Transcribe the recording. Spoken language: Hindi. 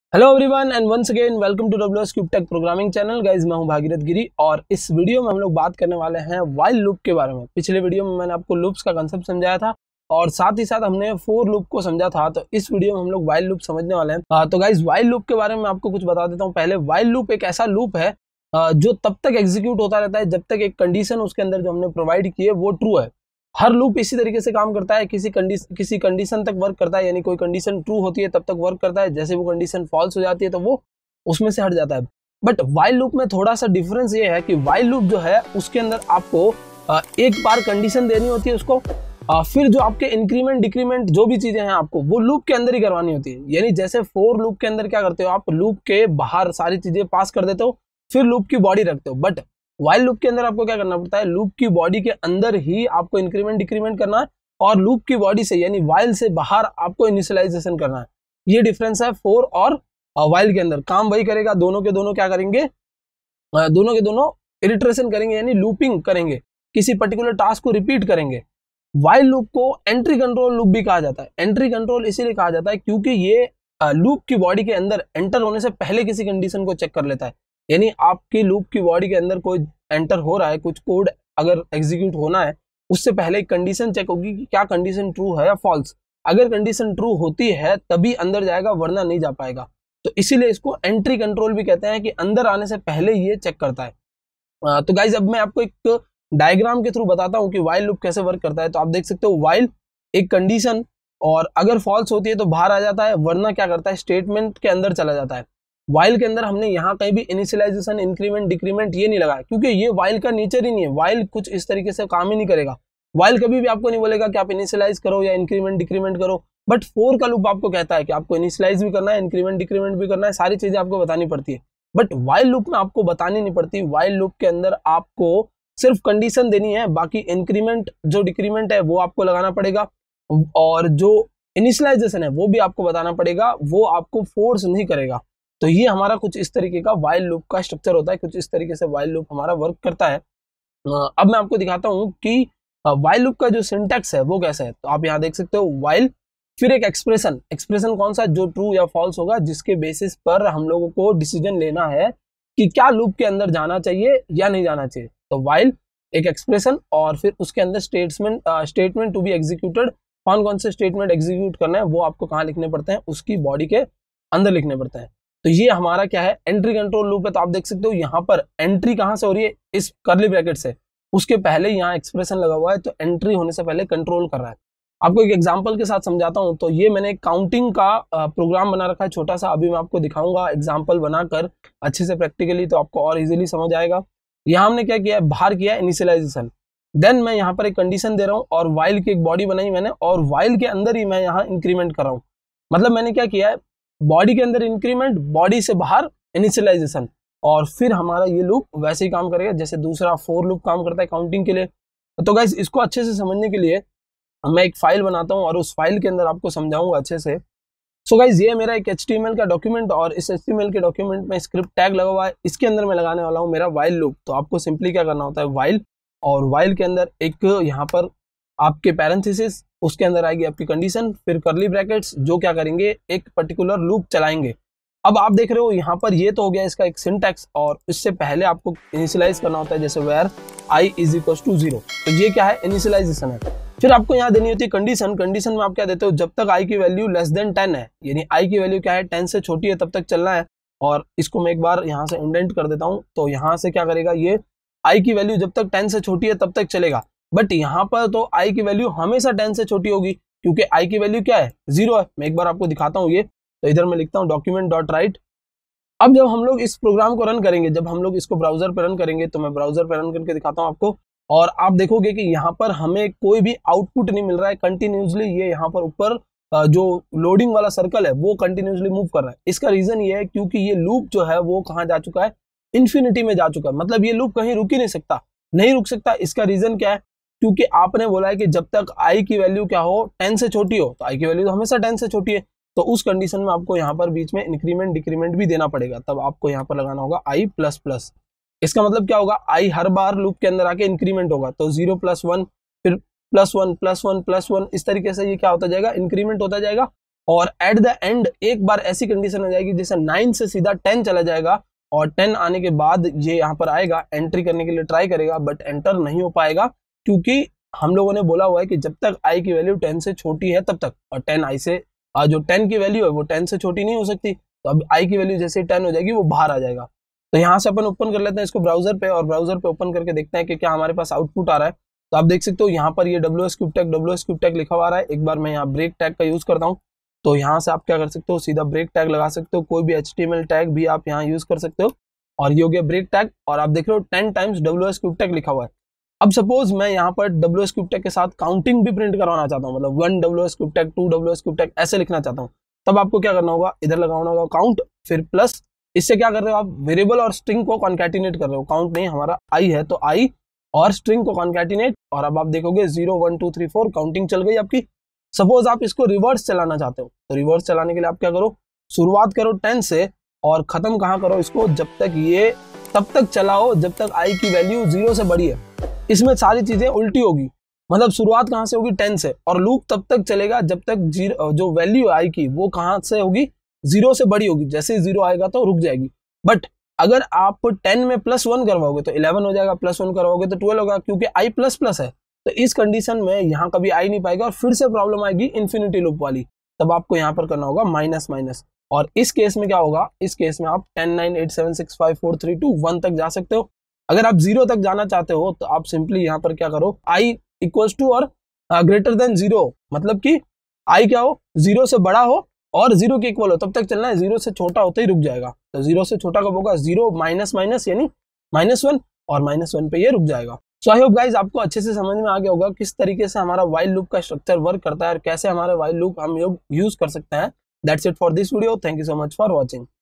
Hello everyone and once again welcome to WS cube tech programming channel. Guys मैं हूं भागीरथ गिरी और इस वीडियो में हम लोग बात करने वाले हैं व्हाइल लूप के बारे में। पिछले वीडियो में मैंने आपको लूप्स का कंसेप्ट समझाया था और साथ ही साथ हमने फोर लूप को समझा था। तो इस वीडियो में हम लोग व्हाइल लूप समझने वाले हैं। तो गाइज व्हाइल लूप के बारे में आपको कुछ बता देता हूँ। पहले व्हाइल लूप एक ऐसा लूप है जो तब तक एग्जीक्यूट होता रहता है जब तक एक कंडीशन उसके अंदर जो हमने प्रोवाइड की है वो ट्रू है। हर लूप इसी तरीके से काम करता है, किसी कंडीशन तक वर्क करता है, यानी कोई कंडीशन ट्रू होती है तब तक वर्क करता है, जैसे वो कंडीशन फॉल्स हो जाती है तो वो उसमें से हट जाता है। बट व्हाइल लूप में थोड़ा सा डिफरेंस ये है कि व्हाइल लूप जो है उसके अंदर आपको एक बार कंडीशन देनी होती है उसको, फिर जो आपके इंक्रीमेंट डिक्रीमेंट जो भी चीजें हैं आपको वो लूप के अंदर ही करवानी होती है। यानी जैसे फोर लूप के अंदर क्या करते हो, आप लूप के बाहर सारी चीजें पास कर देते हो, फिर लूप की बॉडी रखते हो। बट व्हाइल लूप के अंदर आपको क्या करना पड़ता है, लूप की बॉडी के अंदर ही आपको इंक्रीमेंट डिक्रीमेंट करना है और लूप की बॉडी से यानी व्हाइल से बाहर आपको इनिशियलाइजेशन करना है। ये डिफरेंस है फोर और व्हाइल के अंदर। काम वही करेगा, दोनों के दोनों क्या करेंगे, दोनों के दोनों इटरेशन करेंगे यानी लूपिंग करेंगे, किसी पर्टिकुलर टास्क को रिपीट करेंगे। व्हाइल लूप को एंट्री कंट्रोल लूप भी कहा जाता है। एंट्री कंट्रोल इसीलिए कहा जाता है क्योंकि ये लूप की बॉडी के अंदर एंटर होने से पहले किसी कंडीशन को चेक कर लेता है। यानी आपकी लूप की बॉडी के अंदर कोई एंटर हो रहा है, कुछ कोड अगर एग्जीक्यूट होना है उससे पहले एक कंडीशन चेक होगी कि क्या कंडीशन ट्रू है या फॉल्स। अगर कंडीशन ट्रू होती है तभी अंदर जाएगा, वरना नहीं जा पाएगा। तो इसीलिए इसको एंट्री कंट्रोल भी कहते हैं कि अंदर आने से पहले ये चेक करता है। तो गाइज अब मैं आपको एक डायग्राम के थ्रू बताता हूँ कि व्हाइल लूप कैसे वर्क करता है। तो आप देख सकते हो व्हाइल एक कंडीशन, और अगर फॉल्स होती है तो बाहर आ जाता है, वरना क्या करता है स्टेटमेंट के अंदर चला जाता है। व्हाइल के अंदर हमने यहाँ कहीं भी इनिशियलाइजेशन इंक्रीमेंट डिक्रीमेंट ये नहीं लगाया क्योंकि ये व्हाइल का नेचर ही नहीं है। व्हाइल कुछ इस तरीके से काम ही नहीं करेगा। व्हाइल कभी भी आपको नहीं बोलेगा कि आप इनिशियलाइज करो या इंक्रीमेंट डिक्रीमेंट करो। बट फोर का लूप आपको कहता है कि आपको इनिशियलाइज भी करना है, इंक्रीमेंट डिक्रीमेंट भी करना है, सारी चीजें आपको बतानी पड़ती है। बट व्हाइल लूप में आपको बतानी नहीं पड़ती। व्हाइल लूप के अंदर आपको सिर्फ कंडीशन देनी है, बाकी इंक्रीमेंट जो डिक्रीमेंट है वो आपको लगाना पड़ेगा और जो इनिशियलाइजेशन है वो भी आपको बताना पड़ेगा, वो आपको फोर्स नहीं करेगा। तो ये हमारा कुछ इस तरीके का व्हाइल लूप का स्ट्रक्चर होता है, कुछ इस तरीके से व्हाइल लूप हमारा वर्क करता है। अब मैं आपको दिखाता हूँ कि व्हाइल लूप का जो सिंटैक्स है वो कैसा है। तो आप यहाँ देख सकते हो व्हाइल, फिर एक एक्सप्रेशन। एक्सप्रेशन कौन सा, जो ट्रू या फॉल्स होगा, जिसके बेसिस पर हम लोगों को डिसीजन लेना है कि क्या लूप के अंदर जाना चाहिए या नहीं जाना चाहिए। तो व्हाइल एक एक्सप्रेशन और फिर उसके अंदर स्टेटमेंट टू बी एग्जीक्यूटेड। कौन कौन से स्टेटमेंट एग्जीक्यूट करना है वो आपको कहाँ लिखने पड़ते हैं, उसकी बॉडी के अंदर लिखने पड़ते हैं। तो ये हमारा क्या है, एंट्री कंट्रोल लूप है। तो आप देख सकते हो यहाँ पर एंट्री कहाँ से हो रही है, इस कर्ली ब्रैकेट से। उसके पहले यहाँ एक्सप्रेशन लगा हुआ है, तो एंट्री होने से पहले कंट्रोल कर रहा है। आपको एक एग्जांपल के साथ समझाता हूँ। तो ये मैंने काउंटिंग का प्रोग्राम बना रखा है छोटा सा, अभी मैं आपको दिखाऊंगा एग्जाम्पल बनाकर अच्छे से प्रैक्टिकली, तो आपको और इजीली समझ आएगा। यहाँ हमने क्या किया है, बाहर किया इनिशियलाइजेशन, देन मैं यहाँ पर एक कंडीशन दे रहा हूँ और व्हाइल की एक बॉडी बनाई मैंने, और व्हाइल के अंदर ही मैं यहाँ इंक्रीमेंट कर रहा हूँ। मतलब मैंने क्या किया है, बॉडी के अंदर इंक्रीमेंट, बॉडी से बाहर इनिशियलाइजेशन, और फिर हमारा ये लूप वैसे ही काम करेगा जैसे दूसरा फोर लूप काम करता है काउंटिंग के लिए। तो गाइस इसको अच्छे से समझने के लिए मैं एक फाइल बनाता हूँ और उस फाइल के अंदर आपको समझाऊंगा अच्छे से। सो गाइस ये मेरा एक HTML का डॉक्यूमेंट, और इस HTML के डॉक्यूमेंट में स्क्रिप्ट टैग लगा हुआ है, इसके अंदर मैं लगाने वाला हूँ मेरा व्हाइल लूप। तो आपको सिंपली क्या करना होता है, व्हाइल, और व्हाइल के अंदर एक यहाँ पर आपके पैरेंथेसिस, उसके अंदर आएगी आपकी कंडीशन, फिर कर्ली ब्रैकेट्स, जो क्या करेंगे एक पर्टिकुलर लूप चलाएंगे। अब आप देख रहे हो यहाँ पर ये तो हो गया इसका एक सिंटैक्स, और इससे पहले आपको इनिशियलाइज करना होता है, जैसे where i is equal to 0। तो ये क्या है, इनिशियलाइजेशन है। फिर आपको यहाँ देनी होती है कंडीशन। कंडीशन में आप क्या देते हो, जब तक i की वैल्यू लेस देन 10 है, यानी i की वैल्यू क्या है 10 से छोटी है, तब तक चलना है। और इसको मैं एक बार यहाँ से इंडेंट कर देता हूँ। तो यहाँ से क्या करेगा, ये i की वैल्यू जब तक 10 से छोटी है तब तक चलेगा। बट यहाँ पर तो i की वैल्यू हमेशा 10 से छोटी होगी क्योंकि i की वैल्यू क्या है, 0 है। मैं एक बार आपको दिखाता हूँ ये। तो इधर मैं लिखता हूँ डॉक्यूमेंट डॉट राइट। अब जब हम लोग इस प्रोग्राम को रन करेंगे, जब हम लोग इसको ब्राउजर पर रन करेंगे, तो मैं ब्राउजर पर रन करके दिखाता हूँ आपको, और आप देखोगे कि यहाँ पर हमें कोई भी आउटपुट नहीं मिल रहा है। कंटिन्यूसली ये यहाँ पर ऊपर जो लोडिंग वाला सर्कल है वो कंटिन्यूसली मूव कर रहा है। इसका रीजन ये है क्योंकि ये लूप जो है वो कहाँ जा चुका है, इन्फिनिटी में जा चुका है। मतलब ये लूप कहीं रुक ही नहीं सकता, नहीं रुक सकता। इसका रीजन क्या है, क्योंकि आपने बोला है कि जब तक i की वैल्यू क्या हो, 10 से छोटी हो। तो i की वैल्यू तो हमेशा 10 से छोटी है, तो उस कंडीशन में आपको यहाँ पर बीच में इंक्रीमेंट डिक्रीमेंट भी देना पड़ेगा। तब आपको यहाँ पर लगाना होगा i प्लस प्लस। इसका मतलब क्या होगा, i हर बार लूप के अंदर आके इंक्रीमेंट होगा। तो 0 + 1, फिर +1 +1 +1, इस तरीके से ये क्या होता जाएगा, इंक्रीमेंट होता जाएगा। और एट द एंड एक बार ऐसी कंडीशन हो जाएगी जैसे 9 से सीधा 10 चला जाएगा और 10 आने के बाद ये यहाँ पर आएगा, एंट्री करने के लिए ट्राई करेगा बट एंटर नहीं हो पाएगा, क्योंकि हम लोगों ने बोला हुआ है कि जब तक i की वैल्यू 10 से छोटी है तब तक, और 10 i से जो 10 की वैल्यू है वो 10 से छोटी नहीं हो सकती। तो अब i की वैल्यू जैसे 10 हो जाएगी वो बाहर आ जाएगा। तो यहाँ से अपन ओपन कर लेते हैं इसको ब्राउजर पे, और ब्राउजर पे ओपन करके देखते हैं कि क्या हमारे पास आउटपुट आ रहा है। तो आप देख सकते हो यहाँ पर ये WS क्यूब टैग लिखा हुआ आ रहा है। एक बार मैं यहाँ ब्रेक टैग का यूज करता हूँ, तो यहाँ से आप क्या कर सकते हो, सीधा ब्रेक टैग लगा सकते हो, कोई भी HTML टैग भी आप यहाँ यूज कर सकते हो। और ये हो गया ब्रेक टैग, और आप देख रहे हो 10 टाइम्स WS क्यूब टैग लिखा हुआ है। अब सपोज मैं यहाँ पर WS क्यूब टैग के साथ काउंटिंग भी प्रिंट करवाना चाहता हूँ, मतलब 1 WS cube tag, 2 WS cube tag ऐसे लिखना चाहता हूँ, तब आपको क्या करना होगा, इधर लगाना होगा काउंट, फिर प्लस, इससे क्या कर रहे हो आप, वेरिएबल और स्ट्रिंग को कॉन्कैटिनेट कर रहे हो। काउंट नहीं, हमारा i है तो i और स्ट्रिंग को कॉन्कैटिनेट, और अब आप देखोगे 0 1 2 3 4 काउंटिंग चल गई आपकी। सपोज आप इसको रिवर्स चलाना चाहते हो, तो रिवर्स चलाने के लिए आप क्या करो, शुरुआत करो 10 से और खत्म कहाँ करो इसको, जब तक ये तब तक चलाओ जब तक i की वैल्यू 0 से बड़ी है। इसमें सारी चीजें उल्टी होगी, मतलब शुरुआत कहाँ से होगी 10 से, और लूप तब तक चलेगा जब तक जो वैल्यू है i की वो कहाँ से होगी, 0 से बड़ी होगी। जैसे ही 0 आएगा तो रुक जाएगी। बट अगर आप 10 में +1 करवाओगे तो 11 हो जाएगा, +1 करवाओगे तो 12 होगा, क्योंकि i प्लस है। तो इस कंडीशन में यहाँ कभी i नहीं पाएगा और फिर से प्रॉब्लम आएगी इन्फिनिटी लूप वाली। तब आपको यहाँ पर करना होगा माइनस, और इस केस में क्या होगा, इस केस में आप 10 9 8 7 6 5 4 3 2 1 तक जा सकते हो। अगर आप 0 तक जाना चाहते हो तो आप सिंपली यहाँ पर क्या करो, i इक्वल्स टू और ग्रेटर देन 0, मतलब कि i क्या हो, 0 से बड़ा हो और 0 के इक्वल हो, तब तक चलना है। 0 से छोटा होते ही रुक जाएगा। तो 0 से छोटा कब होगा, 0 माइनस यानी -1, और -1 पे ये रुक जाएगा। सो आई होप गाइज आपको अच्छे से समझ में आ गया होगा किस तरीके से हमारा व्हाइल लूप का स्ट्रक्चर वर्क करता है और कैसे हमारे व्हाइल लूप हम यूज कर सकते हैं। That's it for this video, thank you so much for watching.